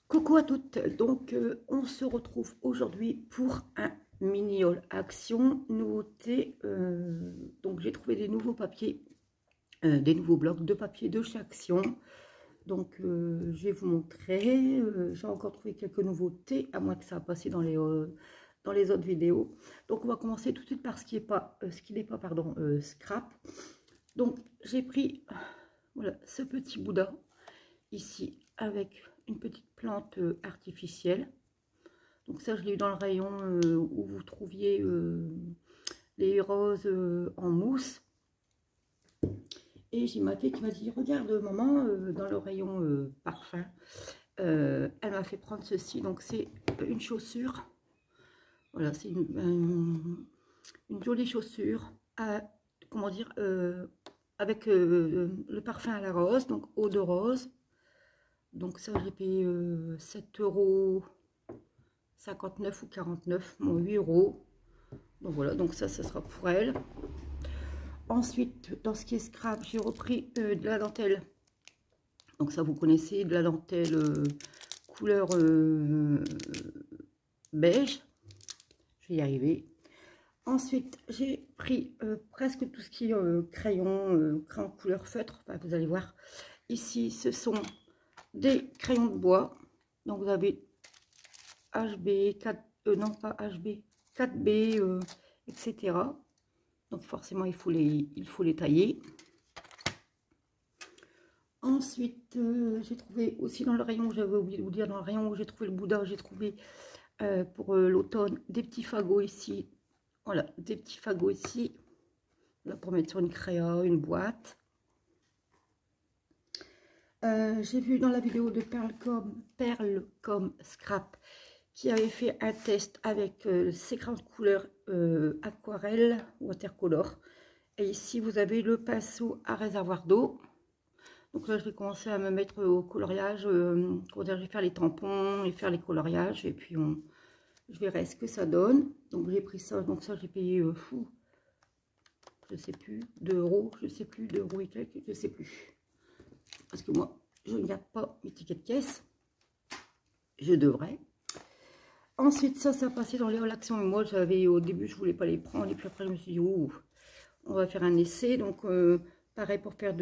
Coucou à toutes, donc on se retrouve aujourd'hui pour un mini haul action nouveauté. Donc j'ai trouvé des nouveaux papiers, des nouveaux blocs de papier de chez Action. Donc je vais vous montrer. J'ai encore trouvé quelques nouveautés, à moins que ça a passé dans les autres vidéos. Donc on va commencer tout de suite par ce qui n'est pas pardon, scrap. Donc j'ai pris voilà ce petit Bouddha ici avec une petite plante artificielle. Donc ça je l'ai eu dans le rayon où vous trouviez les roses en mousse. Et j'ai ma fille qui m'a dit regarde maman, dans le rayon parfum, elle m'a fait prendre ceci. Donc c'est une chaussure, voilà, c'est une jolie chaussure à, comment dire, avec le parfum à la rose, donc eau de rose. Donc ça j'ai payé 7,59 € ou 49, bon 8 €. Donc voilà, donc ça sera pour elle. Ensuite, dans ce qui est scrap, j'ai repris de la dentelle. Donc ça vous connaissez, de la dentelle couleur beige. Je vais y arriver. Ensuite, j'ai pris presque tout ce qui est crayon couleur feutre. Enfin, vous allez voir, ici ce sont des crayons de bois. Donc vous avez HB, 4, non pas HB, 4B, etc. Donc forcément il faut les tailler. Ensuite j'ai trouvé aussi dans le rayon, j'avais oublié de vous dire, dans le rayon où j'ai trouvé le Bouddha, j'ai trouvé pour l'automne des petits fagots ici. Voilà, des petits fagots ici. Là pour mettre sur une créa, une boîte. J'ai vu dans la vidéo de Perlecom Scrap qui avait fait un test avec ces grandes couleurs aquarelle, watercolor. Et ici, vous avez le pinceau à réservoir d'eau. Donc là, je vais commencer à me mettre au coloriage. Je vais faire les tampons et faire les coloriages. Et puis, je verrai ce que ça donne. Donc, j'ai pris ça. Donc ça, j'ai payé, je sais plus, 2 €. Je sais plus, 2 € et quelques, je sais plus. Parce que moi, je ne garde pas mes tickets de caisse. Je devrais. Ensuite, ça passait dans les relaxations. Moi, au début, je voulais pas les prendre. Et puis après, je me suis dit, oh, on va faire un essai. Donc, pareil pour faire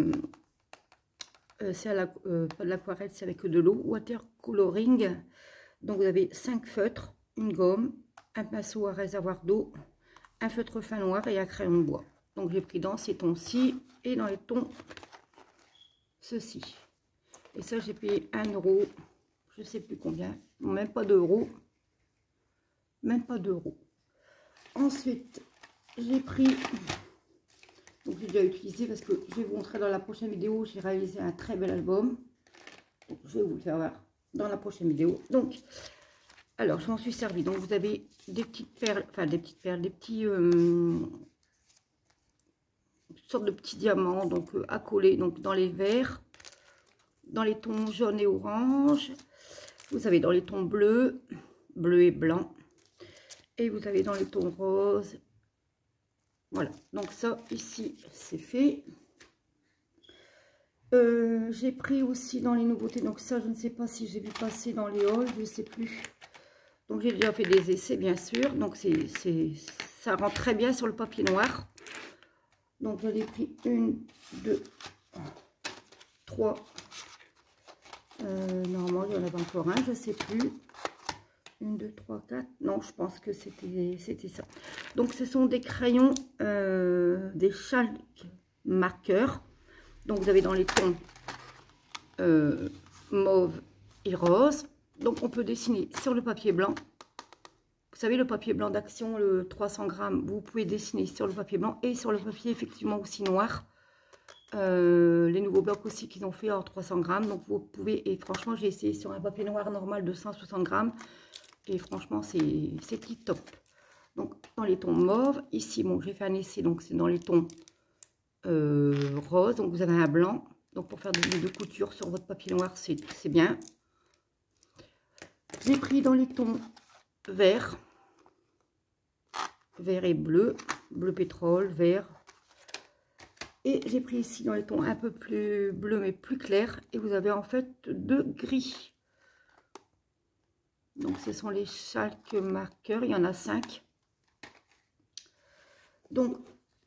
c'est pas de l'aquarelle, c'est avec de l'eau. Watercoloring. Donc, vous avez 5 feutres, une gomme, un pinceau à réservoir d'eau, un feutre fin noir et un crayon de bois. Donc, j'ai pris dans ces tons-ci et dans les tons ceci. Et ça, j'ai payé 1 €. Je sais plus combien. Même pas 2 €. Même pas 2 €. Ensuite, j'ai pris, donc j'ai déjà utilisé parce que je vais vous montrer dans la prochaine vidéo, j'ai réalisé un très bel album. Donc, je vais vous le faire voir dans la prochaine vidéo. Donc, alors, je m'en suis servi. Donc, vous avez des petites perles, enfin des petites perles, des petits, sortes de petits diamants, donc à coller, donc dans les verts, dans les tons jaune et orange. Vous avez dans les tons bleu et blanc. Et vous avez dans les tons roses. Voilà, donc ça ici c'est fait. J'ai pris aussi dans les nouveautés, donc ça je ne sais pas si j'ai vu passer dans les hauls, je ne sais plus. Donc j'ai déjà fait des essais bien sûr, donc ça rend très bien sur le papier noir. Donc j'en ai pris 1, 2, 3. Normalement il y en avait encore un, je ne sais plus. 1, 2, 3, 4. Non, je pense que c'était ça. Donc, ce sont des crayons, des chalk marqueurs. Donc, vous avez dans les tons mauve et rose. Donc, on peut dessiner sur le papier blanc. Vous savez, le papier blanc d'Action, le 300 grammes, vous pouvez dessiner sur le papier blanc et sur le papier effectivement aussi noir. Les nouveaux blocs aussi qu'ils ont fait en 300 grammes. Donc, vous pouvez, et franchement, j'ai essayé sur un papier noir normal de 160 grammes. Et franchement, c'est tip top. Donc, dans les tons mauve, ici, bon, j'ai fait un essai, donc c'est dans les tons rose. Donc, vous avez un blanc. Donc, pour faire des lignes de couture sur votre papier noir, c'est bien. J'ai pris dans les tons vert et bleu, bleu pétrole, vert. Et j'ai pris ici dans les tons un peu plus bleu, mais plus clair. Et vous avez en fait 2 gris. Donc ce sont les chalk marqueurs, il y en a 5. Donc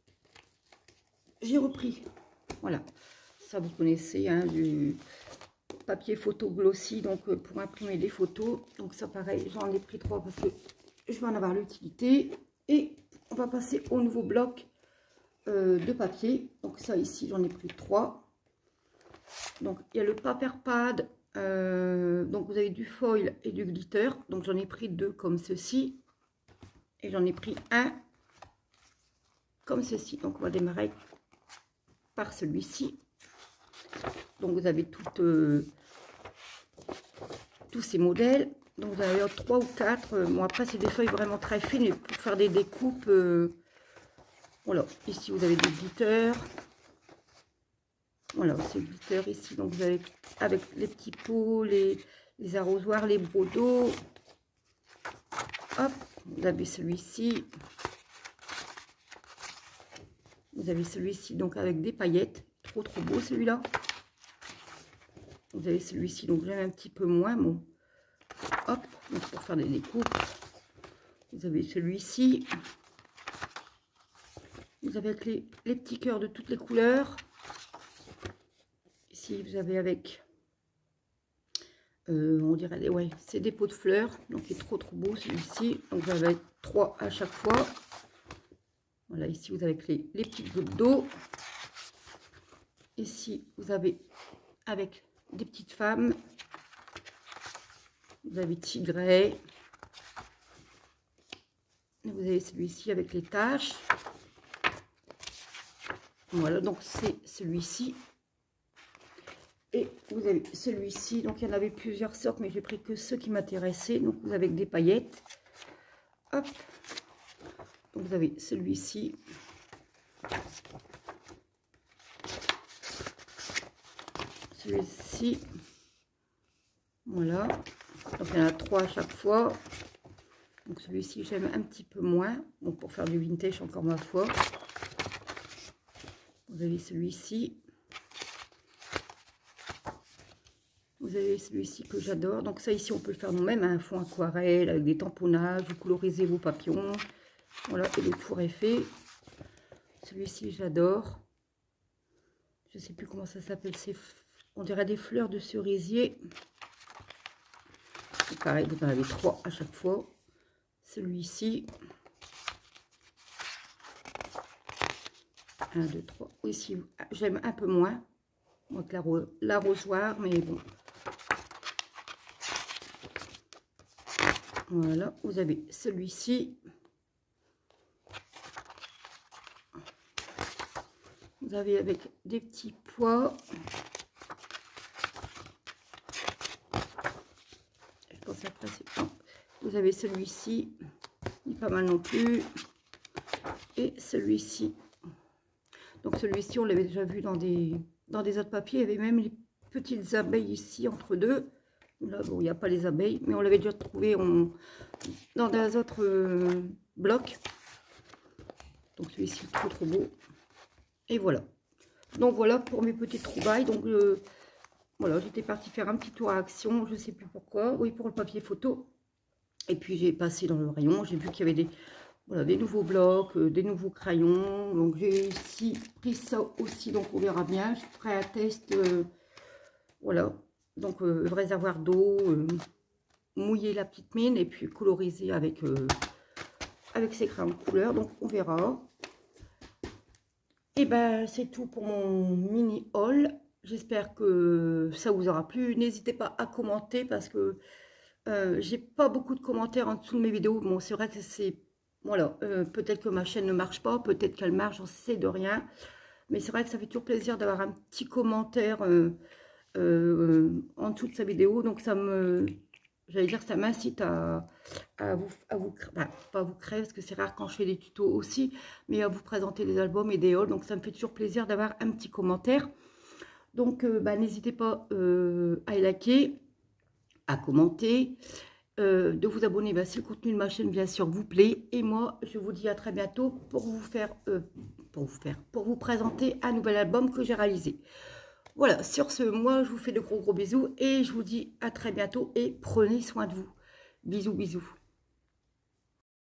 j'ai repris, voilà, ça vous connaissez, hein, du papier photo glossy, donc pour imprimer des photos. Donc ça pareil, j'en ai pris 3 parce que je vais en avoir l'utilité. Et on va passer au nouveau bloc de papier. Donc ça ici, j'en ai pris 3. Donc il y a le paper pad, donc vous avez du foil et du glitter. Donc j'en ai pris 2 comme ceci. Et j'en ai pris un comme ceci. Donc on va démarrer par celui-ci. Donc vous avez tous ces modèles. Donc vous avez 3 ou 4. Bon après c'est des feuilles vraiment très fines et pour faire des découpes. Voilà, ici vous avez des glitters. Voilà, c'est glitter ici. Donc vous avez avec les petits pots, les arrosoirs, les brodeaux. Hop, vous avez celui-ci. Vous avez celui-ci donc avec des paillettes. Trop beau celui-là. Vous avez celui-ci, donc j'aime un petit peu moins. Bon, hop, donc pour faire des découpes. Vous avez celui-ci. Vous avez avec les petits cœurs de toutes les couleurs. Ici, vous avez avec, on dirait, ouais, c'est des pots de fleurs. Donc, il est trop beau celui-ci. Donc, vous avez 3 à chaque fois. Voilà, ici, vous avez avec les petites gouttes d'eau. Ici, vous avez avec des petites femmes. Vous avez tigré. Vous avez celui-ci avec les taches. Voilà, donc c'est celui-ci. Et vous avez celui-ci. Donc il y en avait plusieurs sortes, mais j'ai pris que ceux qui m'intéressaient. Donc vous avez des paillettes. Hop. Donc vous avez celui-ci. Celui-ci. Voilà. Donc il y en a 3 à chaque fois. Donc celui-ci j'aime un petit peu moins. Donc pour faire du vintage encore ma foi. Vous avez celui-ci. Vous avez celui-ci que j'adore. Donc ça ici on peut le faire nous-mêmes, un fond aquarelle avec des tamponnages, vous colorisez vos papillons. Voilà, et le tour est fait. Celui-ci j'adore. Je sais plus comment ça s'appelle. On dirait des fleurs de cerisier. C'est pareil, vous en avez 3 à chaque fois. Celui-ci. 1, 2, 3. Ici, j'aime un peu moins. Moi, l'arrosoir, mais bon. Voilà, vous avez celui-ci. Vous avez avec des petits pois. Je pense après, vous avez celui-ci. Il est pas mal non plus. Et celui-ci. Donc celui-ci, on l'avait déjà vu dans des autres papiers. Il y avait même les petites abeilles ici, entre deux. Là, bon, il n'y a pas les abeilles, mais on l'avait déjà trouvé dans des autres blocs. Donc celui-ci, trop beau. Et voilà. Donc voilà pour mes petites trouvailles. Donc voilà, j'étais partie faire un petit tour à Action, je ne sais plus pourquoi. Oui, pour le papier photo. Et puis j'ai passé dans le rayon, j'ai vu qu'il y avait des nouveaux blocs, des nouveaux crayons. Donc j'ai ici pris ça aussi, donc on verra bien. Je ferai un test. Voilà. Donc réservoir d'eau, mouiller la petite mine et puis coloriser avec ces crayons de couleur. Donc on verra. Et ben c'est tout pour mon mini haul. J'espère que ça vous aura plu. N'hésitez pas à commenter parce que j'ai pas beaucoup de commentaires en dessous de mes vidéos. Bon, c'est vrai que c'est... Voilà, peut-être que ma chaîne ne marche pas, peut-être qu'elle marche, j'en sais de rien. Mais c'est vrai que ça fait toujours plaisir d'avoir un petit commentaire en dessous de sa vidéo. Donc ça me... J'allais dire que ça m'incite à vous bah, pas à vous créer, parce que c'est rare quand je fais des tutos aussi, mais à vous présenter des albums et des hauls. Donc ça me fait toujours plaisir d'avoir un petit commentaire. Donc bah, n'hésitez pas à liker, à commenter, de vous abonner bah, si le contenu de ma chaîne bien sûr vous plaît. Et moi je vous dis à très bientôt pour vous présenter un nouvel album que j'ai réalisé. Voilà, sur ce, moi je vous fais de gros bisous et je vous dis à très bientôt et prenez soin de vous. Bisous, bisous.